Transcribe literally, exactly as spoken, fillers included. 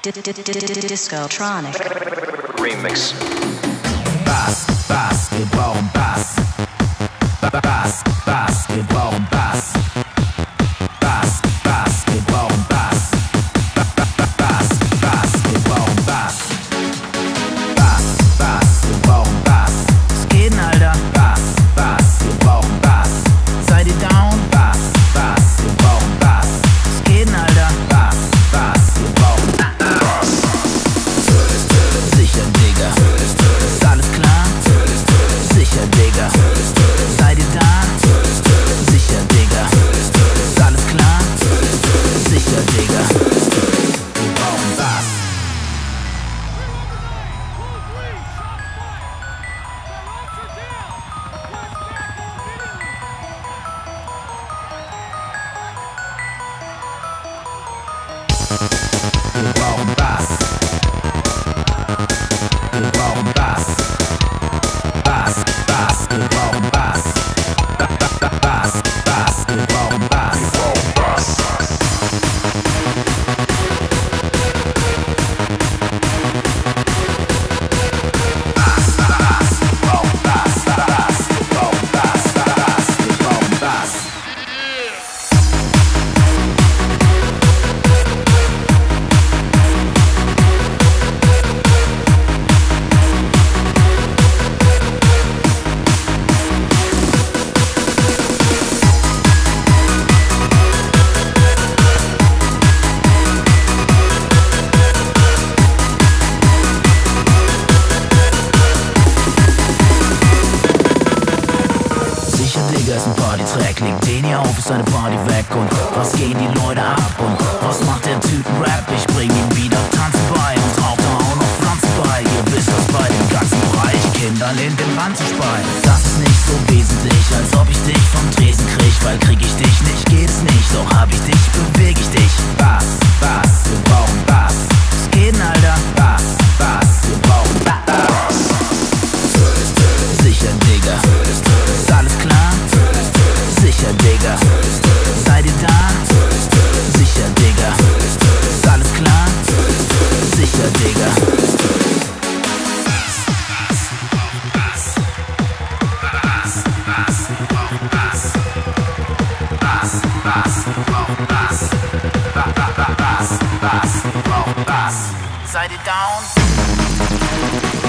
Discotronic Remix. Bass, Bass, wir brauchen Bass. Bass, Bass, wir brauchen Bass. Bass, Bass, wir brauchen Bass. Bass, Bass, wir brauchen Bass. Bass, Bass, wir brauchen Bass. Was geht denn, Alter? Bass, Bass, wir brauchen Bass. Seid ihr down? Bass, Bass, wir brauchen Bass. Was geht denn, Alter? Bass, Bass, wir brauchen Bass. Sicher, Digga. Ist alles klar? Sicher, Digga. Seid ihr da? Sicher, Digga. Ist alles klar? Sicher, Digga. Wir brauchen Bass. Wir brauchen Bass. Wir brauchen Bass. Bass, Bass, wir brauchen Bass. Bass, Bass, wir brauchen Bass. Wir brauchen Bass. Bass, Bass, wir brauchen Bass. Bass, wir brauchen Bass. Bass, wir brauchen Bass. Sicher, Digga, ist ein Party-Track. Legt den hier auf, ist eine Party weg. Und was gehen die Leute ab? Und was macht der Typ Rap? Ich bring ihm wieder Tanzen bei und rauch da auch noch Pflanzen bei. Ihr wisst das bei dem ganzen Bereich, Kindern in den Rand zu speien. Das ist nicht so wesentlich, als ob ich dich vom Tresen krieg. Weil krieg ich dich nicht, geht's nicht. Doch hab ich dich, beweg ich dich. Bass, Bass, wir brauchen Bass. Was geht denn, Alter? Bass, Bass, wir brauchen Bass. Sicher, Digga. Ist alles klar? Sicher, Digga. Seid ihr da? Sicher, Digga. Ist alles klar? Sicher, Digga. Seid ihr down?